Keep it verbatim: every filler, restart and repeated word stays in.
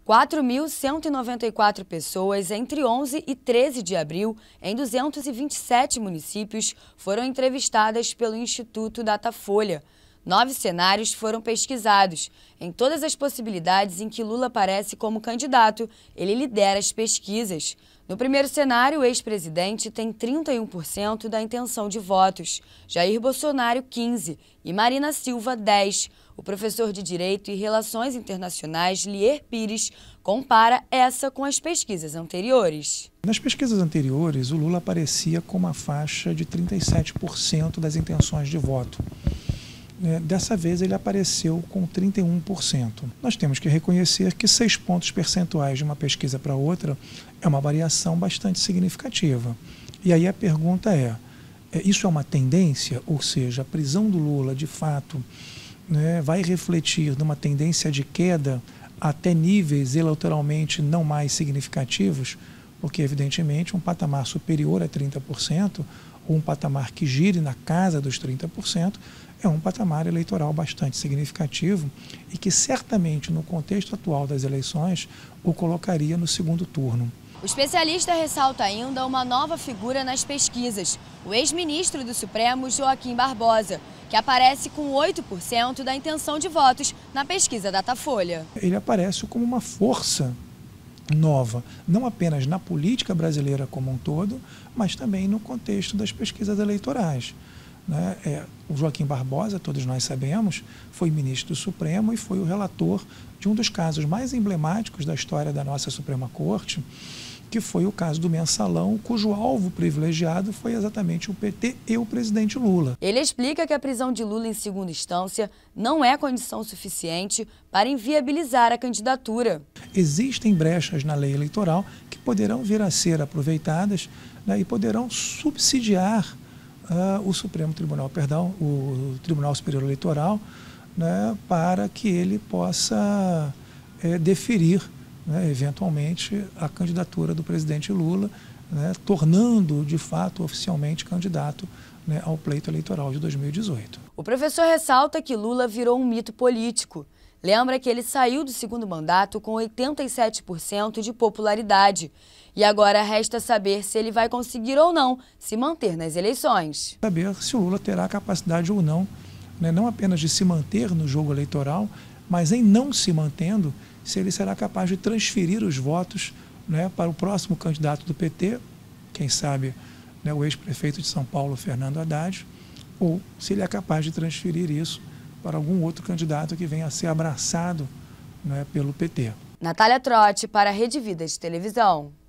quatro mil cento e noventa e quatro pessoas entre onze e treze de abril, em duzentos e vinte e sete municípios, foram entrevistadas pelo Instituto Datafolha. Nove cenários foram pesquisados. Em todas as possibilidades em que Lula aparece como candidato, ele lidera as pesquisas. No primeiro cenário, o ex-presidente tem trinta e um por cento da intenção de votos, Jair Bolsonaro, quinze por cento e Marina Silva, dez por cento. O professor de Direito e Relações Internacionais, Lier Pires, compara essa com as pesquisas anteriores. Nas pesquisas anteriores, o Lula aparecia com uma faixa de trinta e sete por cento das intenções de voto. Dessa vez ele apareceu com trinta e um por cento. Nós temos que reconhecer que seis pontos percentuais de uma pesquisa para outra é uma variação bastante significativa. E aí a pergunta é, isso é uma tendência? Ou seja, a prisão do Lula, de fato, né, vai refletir numa tendência de queda até níveis eleitoralmente não mais significativos? Porque, evidentemente, um patamar superior a trinta por cento, ou um patamar que gire na casa dos trinta por cento, é um patamar eleitoral bastante significativo e que certamente no contexto atual das eleições o colocaria no segundo turno. O especialista ressalta ainda uma nova figura nas pesquisas, o ex-ministro do Supremo, Joaquim Barbosa, que aparece com oito por cento da intenção de votos na pesquisa Datafolha. Ele aparece como uma força nova, não apenas na política brasileira como um todo, mas também no contexto das pesquisas eleitorais. Né? É, o Joaquim Barbosa, todos nós sabemos, foi ministro do Supremo e foi o relator de um dos casos mais emblemáticos da história da nossa Suprema Corte, que foi o caso do Mensalão, cujo alvo privilegiado foi exatamente o P T e o presidente Lula. Ele explica que a prisão de Lula em segunda instância não é condição suficiente para inviabilizar a candidatura. Existem brechas na lei eleitoral que poderão vir a ser aproveitadas, né, e poderão subsidiar uh, o Supremo Tribunal, perdão, o Tribunal Superior Eleitoral, né, para que ele possa é, deferir, né, eventualmente, a candidatura do presidente Lula, né, tornando de fato oficialmente candidato, né, ao pleito eleitoral de dois mil e dezoito. O professor ressalta que Lula virou um mito político. Lembra que ele saiu do segundo mandato com oitenta e sete por cento de popularidade. E agora resta saber se ele vai conseguir ou não se manter nas eleições. Saber se o Lula terá a capacidade ou não, né, não apenas de se manter no jogo eleitoral, mas em não se mantendo, se ele será capaz de transferir os votos, né, para o próximo candidato do P T, quem sabe, né, o ex-prefeito de São Paulo, Fernando Haddad, ou se ele é capaz de transferir isso para algum outro candidato que venha a ser abraçado, né, pelo P T. Natália Trotti para a Rede Vida de Televisão.